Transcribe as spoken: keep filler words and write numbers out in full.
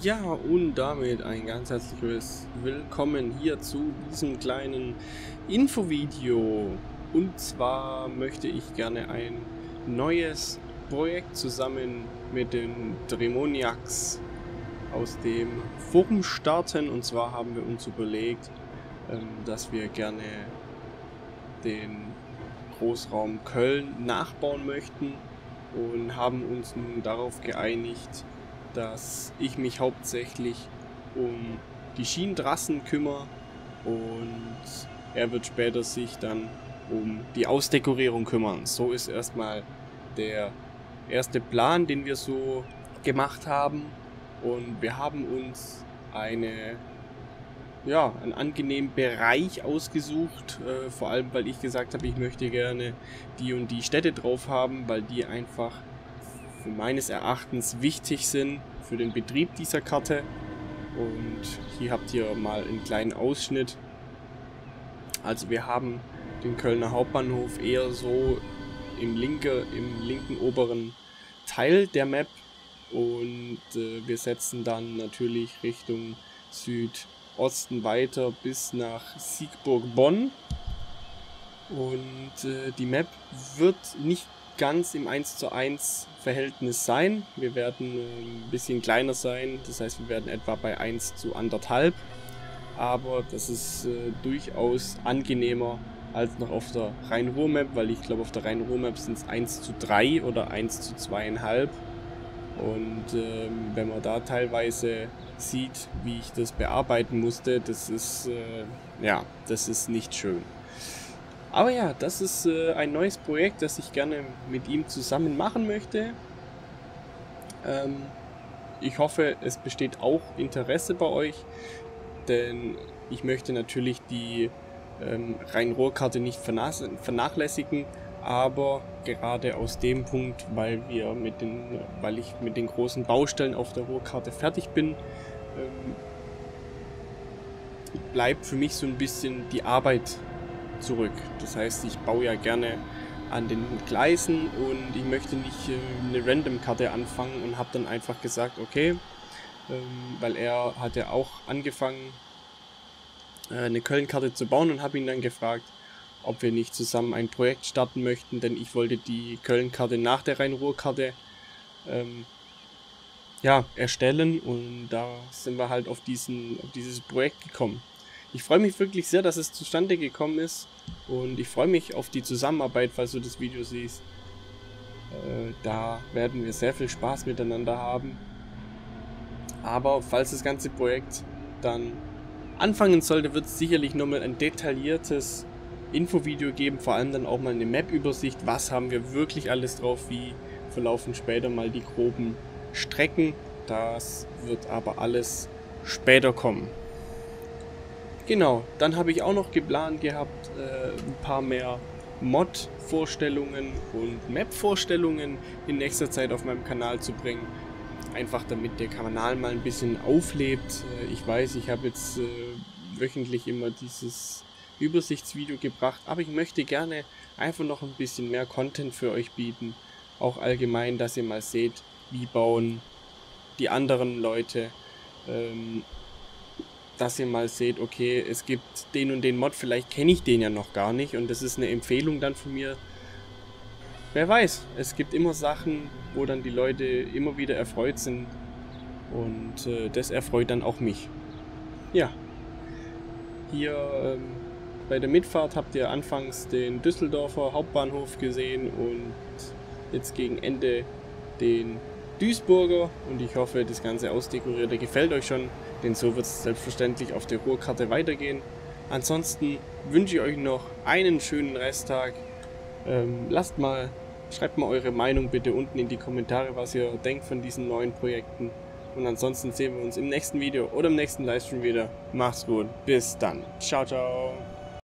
Ja, und damit ein ganz herzliches Willkommen hier zu diesem kleinen Infovideo. Und zwar möchte ich gerne ein neues Projekt zusammen mit den Dremoniacs aus dem Forum starten. Und zwar haben wir uns überlegt, dass wir gerne den Großraum Köln nachbauen möchten und haben uns nun darauf geeinigt, dass ich mich hauptsächlich um die Schienentrassen kümmere und er wird später sich dann um die Ausdekorierung kümmern. So ist erstmal der erste Plan, den wir so gemacht haben, und wir haben uns eine ja, einen angenehmen Bereich ausgesucht, äh, vor allem weil ich gesagt habe, ich möchte gerne die und die Städte drauf haben, weil die einfach für meines Erachtens wichtig sind für den Betrieb dieser Karte. Und hier habt ihr mal einen kleinen Ausschnitt. Also wir haben den Kölner Hauptbahnhof eher so im, linke, im linken oberen Teil der Map und äh, wir setzen dann natürlich Richtung Südosten weiter bis nach Siegburg-Bonn. Und äh, die Map wird nicht ganz im eins zu eins Verhältnis sein. Wir werden äh, ein bisschen kleiner sein, das heißt wir werden etwa bei eins zu anderthalb. Aber das ist äh, durchaus angenehmer als noch auf der Rhein-Ruhr-Map, weil ich glaube auf der Rhein-Ruhr-Map sind es eins zu drei oder eins zu zwei Komma fünf. Und äh, wenn man da teilweise sieht, wie ich das bearbeiten musste, das ist, äh, ja, das ist nicht schön. Aber ja, das ist äh, ein neues Projekt, das ich gerne mit ihm zusammen machen möchte. Ähm, ich hoffe, es besteht auch Interesse bei euch, denn ich möchte natürlich die ähm, Rhein-Ruhr-Karte nicht vernachlässigen, aber gerade aus dem Punkt, weil wir mit den, weil ich mit den großen Baustellen auf der Ruhrkarte fertig bin, ähm, bleibt für mich so ein bisschen die Arbeit zurück. Das heißt, ich baue ja gerne an den Gleisen und ich möchte nicht äh, eine Random-Karte anfangen und habe dann einfach gesagt, okay, ähm, weil er hat ja auch angefangen, äh, eine Köln-Karte zu bauen, und habe ihn dann gefragt, ob wir nicht zusammen ein Projekt starten möchten, denn ich wollte die Köln-Karte nach der Rhein-Ruhr-Karte ähm, ja, erstellen, und da sind wir halt auf, diesen, auf dieses Projekt gekommen. Ich freue mich wirklich sehr, dass es zustande gekommen ist, und ich freue mich auf die Zusammenarbeit, falls du das Video siehst. Äh, da werden wir sehr viel Spaß miteinander haben. Aber falls das ganze Projekt dann anfangen sollte, wird es sicherlich nochmal ein detailliertes Infovideo geben, vor allem dann auch mal eine Map-Übersicht, was haben wir wirklich alles drauf, wie verlaufen später mal die groben Strecken. Das wird aber alles später kommen. Genau, dann habe ich auch noch geplant gehabt, äh, ein paar mehr Mod-Vorstellungen und Map-Vorstellungen in nächster Zeit auf meinem Kanal zu bringen. Einfach damit der Kanal mal ein bisschen auflebt. Äh, ich weiß, ich habe jetzt äh, wöchentlich immer dieses Übersichtsvideo gebracht, aber ich möchte gerne einfach noch ein bisschen mehr Content für euch bieten. Auch allgemein, dass ihr mal seht, wie bauen die anderen Leute. Ähm, dass ihr mal seht, okay, es gibt den und den Mod, vielleicht kenne ich den ja noch gar nicht, und das ist eine Empfehlung dann von mir. Wer weiß, es gibt immer Sachen, wo dann die Leute immer wieder erfreut sind, und äh, das erfreut dann auch mich. Ja, hier ähm, bei der Mitfahrt habt ihr anfangs den Düsseldorfer Hauptbahnhof gesehen und jetzt gegen Ende den Duisburger, und ich hoffe, das ganze Ausdekorierte gefällt euch schon, denn so wird es selbstverständlich auf der Ruhrkarte weitergehen. Ansonsten wünsche ich euch noch einen schönen Resttag. Ähm, lasst mal, schreibt mal eure Meinung bitte unten in die Kommentare, was ihr denkt von diesen neuen Projekten. Und ansonsten sehen wir uns im nächsten Video oder im nächsten Livestream wieder. Macht's gut, bis dann. Ciao, ciao.